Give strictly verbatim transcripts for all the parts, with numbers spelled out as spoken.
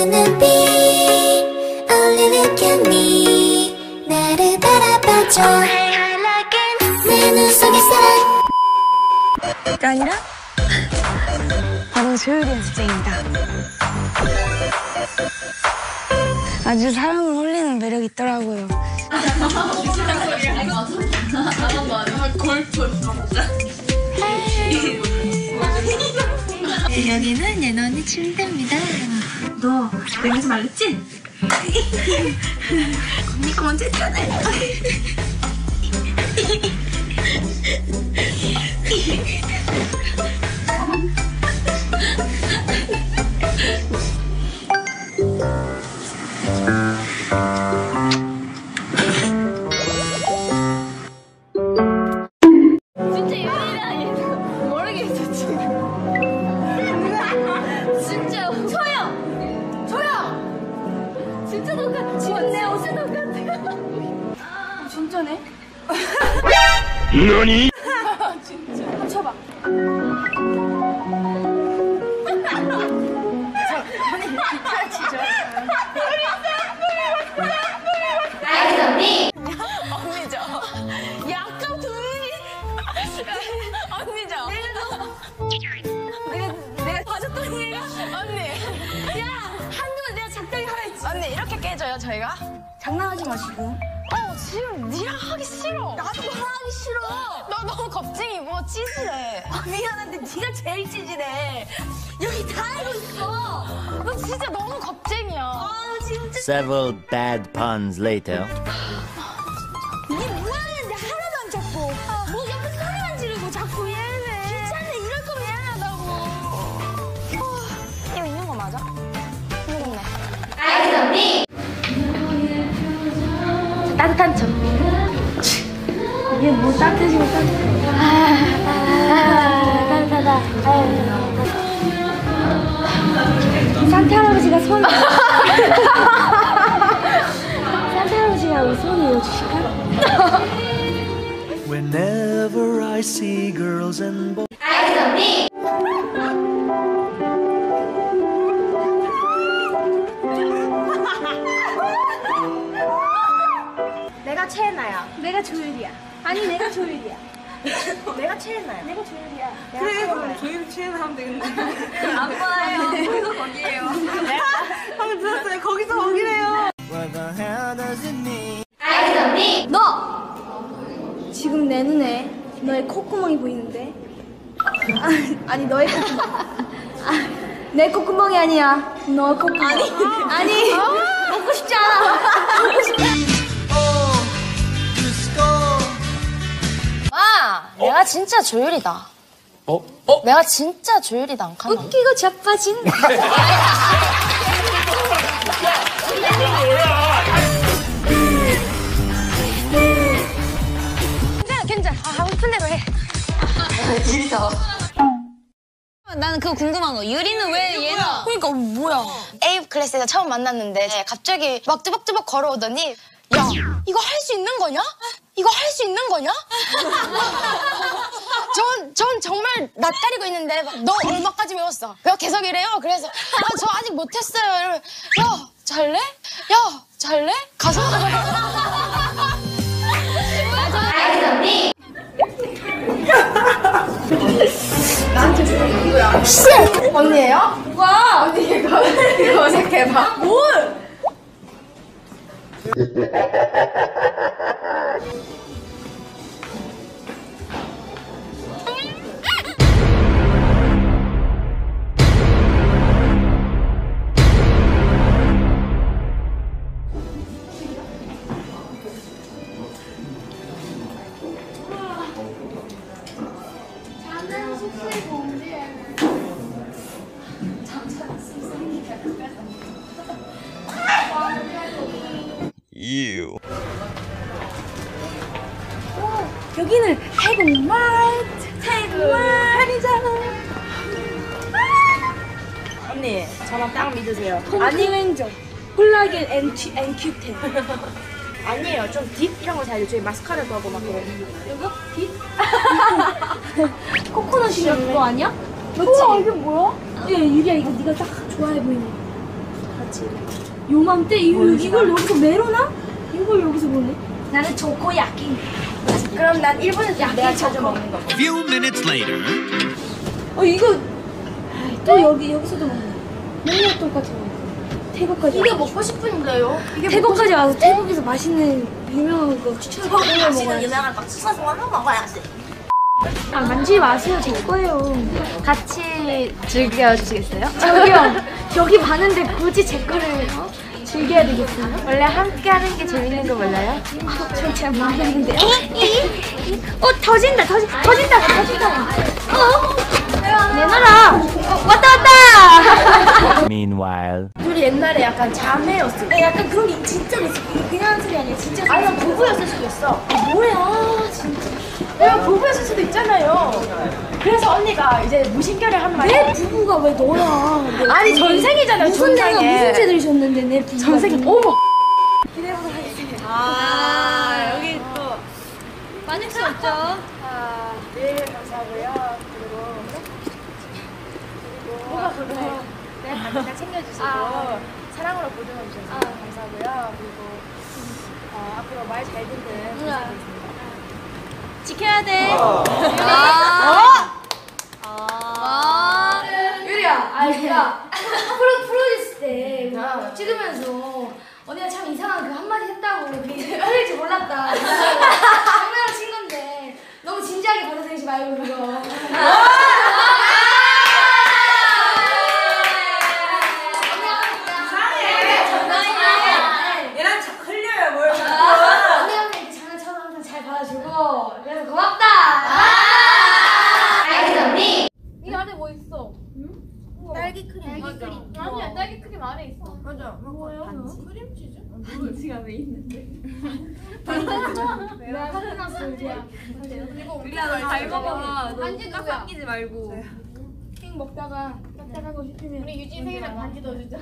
너는 눈빛 Only look at me 나를 바라봐줘 내 눈 속의 사랑 가 아니라 바로 조율이 연습생입니다. 아주 사람을 홀리는 매력이 있더라고요. 여기는 예나 언니 침대입니다. 너 내가 말했지? 언니가 먼저 했잖아. 진짜 유리랑 얘는 모르겠어 지금. 진짜 저요! 저요! 진짜 똑같아. 진짜 내 옷에 똑같아. 진짜네? 너니? 진짜. 한번 쳐봐. 언니죠. 약간 두 눈이. 언니죠. 내가 내가 봐줬더니 얘가 언니. 야 한두 내가 적당히 하랬지. 언니 이렇게 깨져요 저희가? 장난하지 마시고. 어 지금 니랑 하기 싫어. 나도 하기 싫어. 너 너무 겁쟁이고 찌질해. 아, 미안한데 네가 제일 찌질해. 여기 다 알고 있어. 너 진짜 너무 겁쟁이야. 아 진짜. Several bad puns later. 이게 뭐하는데 하나도 안 잡고 뭐 옆에 소리만 지르고 자꾸 얘네 귀찮네. 이럴 거면 얘네하다고. 이거 있는 거 맞아? 이거 있네. 아이스 언니 따뜻한 척. 이게 뭐 따뜻해지고 따뜻해. 아, 따뜻하다. 산타 할아버지가 손 산타 할아버지가 손을 이어주실까? Whenever I see girls and boys. 아이스 언니. 내가 최애나야. 내가 조율이야. 아니 내가 조율이야. 내가 최애나야. 내가 조율이야. 그래, 그럼 조율 취해서 하면 되겠네. 안 봐요. 거기서 거기에요. 방금 들었어요. 거기서 거기래요. What the hell does it mean? 아이스 언니. 너 지금 내 눈에 너의 콧구멍이 보이는데. 아, 아니 너의 콧구멍. 아, 내 콧구멍이 아니야. 너의 콧구멍. 아니 아니 먹고 싶지 않아. 먹고 싶지 않아. 아, 내가 진짜 조율이다. 어? 어? 내가 진짜 조율이다, 안 카나. 웃기고 자빠진. 괜찮아, 괜찮아. 아, 하고 싶은 대로 해. 진짜. 나는 그거 궁금한 거. 유리는 왜 얘가. 그러니까 뭐야. A 클래스에서 처음 만났는데 갑자기 막 뚜벅뚜벅 걸어오더니 야, 이거 할 수 있는 거냐? 이거 할 수 있는 거냐? 전, 전 정말 낯가리고 있는데 너 얼마까지 배웠어? 몇 개석이래요? 그래서 아, 저 아직 못했어요. 이러면 야, 잘래? 야, 잘래? 가서 아이스 언니. 언니예요? 와 언니 이거 이거 어색해봐. 뭘? You. 여기는 태국마트 태국마트이잖아. 언니, 저랑 딱 믿으세요. 아니 왼쪽 콜라겐 앤 큐텐. 아니에요. 좀 딥 이런 거 잘해요. 저희 마스카라도 하고 막 그래요. 이거 딥? 코코넛 시럽 그거 아니야? 맞지? 우와, 이게 뭐야? 야, 유리야 이거 네가 딱 좋아해 보이는 거. 맞지? 요맘때 이, 이걸 여기서 메로나? 이걸 여기서 보네. 나는 조코야끼. 그럼 난 일본에서 내가 자주 먹는 거. Few minutes later. 어 이거 또 여기 여기서도 먹네. 맨날 똑같이 먹어. 태국까지. 이게 먹고 싶은데요? 이게 태국까지 와서 태국에서 맛있는 유명한 거 추천해서 먹어야지. 유명한 거 추천해서 먹어야지. 아 만지지 마세요. 제 거예요. 같이 즐겨주시겠어요? 저기요. 여기 많은데 굳이 제 거를 어? 즐겨야 되겠어요? 원래 함께 하는 게 재밌는 거 몰라요? 전 잘 모르겠는데요. 어 터진다 터진 터진다 터진다. 어 내놔라. 어, 왔다 왔다. Meanwhile. 둘이 옛날에 약간 자매였어. 네, 약간 그런 게 진짜 있어. 그냥 소리 아니야. 진짜. 아니 난 부부였을 수도 있어. 아, 뭐야 진짜. 내가 부부였을 수도 있잖아요. 그래서 언니가 이제 무심결에 한 말이. 내 부부가 왜 너야? 내 아니 부부. 전생이잖아요. 무슨 내가 전생에. 무슨 죄 들으셨는데 내 부부가. 전생. 어머. 기대해보도록 하겠습니다. 아 여기 또. 빠질 수 없죠. 아, 네 감사하고요. 그리고 그리고 뭐가 그래? 네 반찬 챙겨주시고 아. 사랑으로 보듬어주셔서 감사하고요. 그리고 어, 앞으로 말 잘 듣는 부탁드리겠습니다. 지켜야 돼. 어? 아. 유리야, 아, 유리야. 프로 프로듀스 때 우리 찍으면서 언니가 참 이상한 그 한마디 했다고 그게 흘릴 줄 몰랐다. 장난으로 친 건데 너무 진지하게 받아들이지 말고 그거. 얘랑 자꾸 흘려요 뭘? 언니가 이렇게 장난처럼 항상 잘 받아주고 그래서 고맙다. 알겠어 언니. 이 안에 뭐 있어? 딸기 크림. 딸기 크림. 아니야 딸기 크림 안에 있어. 맞아. 뭐야? 크림치즈? 반지가 왜 있는데? 내가 화가 났어 유리야. 그리고 유리야 너 잘 먹어. 반지 누구야? 끼지 말고. 킹 먹다가 딱딱하고 싶으면. 우리 유진 생일에 반지 넣어주자.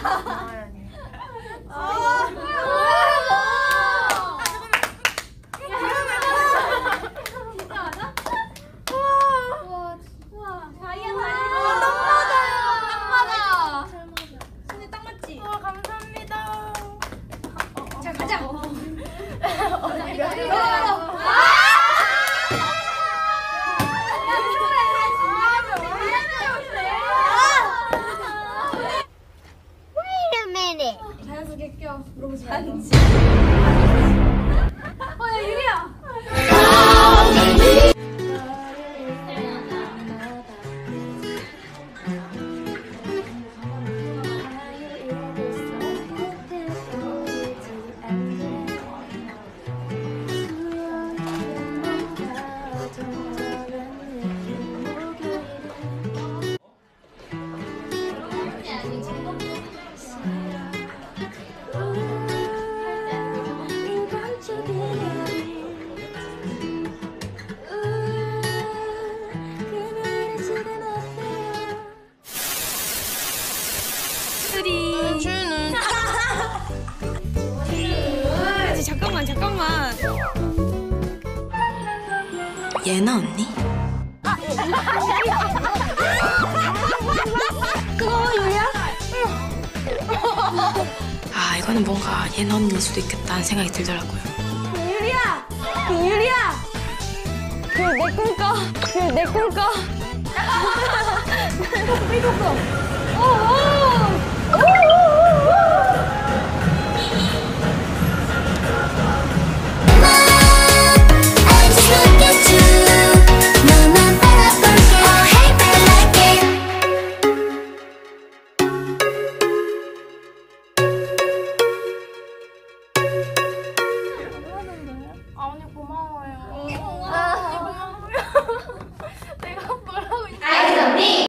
자연스럽게 껴. 물어보지 말고. 잠깐만 잠깐만. 예나 언니? 그거 유리야? 아 이거는 뭔가 예나 언니일 수도 있겠다는 생각이 들더라고요. 유리야! 그 유리야! 그 내 꿈꿔! 그 내 꿈꿔! 이거 봐! 어, 어!